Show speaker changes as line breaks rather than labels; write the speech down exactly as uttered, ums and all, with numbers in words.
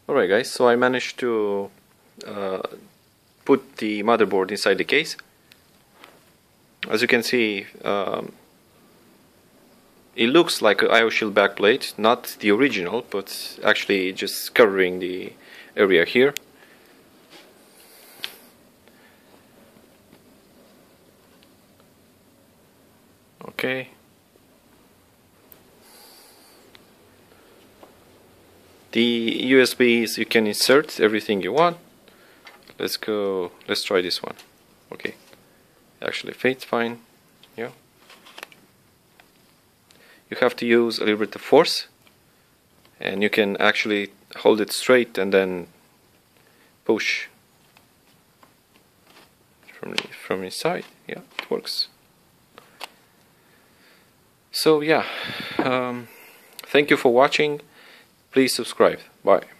Alright guys, so I managed to uh, put the motherboard inside the case. As you can see, um, it looks like an I O shield backplate, not the original, but actually just covering the area here. Okay. The U S Bs you can insert everything you want. Let's go, let's try this one. Okay, actually fits fine. Yeah. You have to use a little bit of force, and you can actually hold it straight and then push from the, from inside. Yeah, it works. So yeah, um, thank you for watching. Please subscribe. Bye.